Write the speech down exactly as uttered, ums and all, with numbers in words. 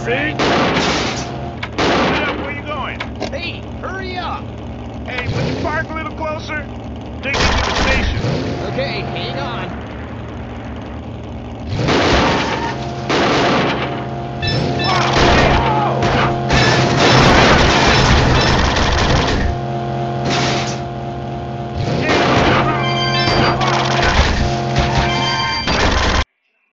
right. Hey, where you going? Hey, hurry up! Hey, would you park a little closer? Take you to the station. Okay, hang on.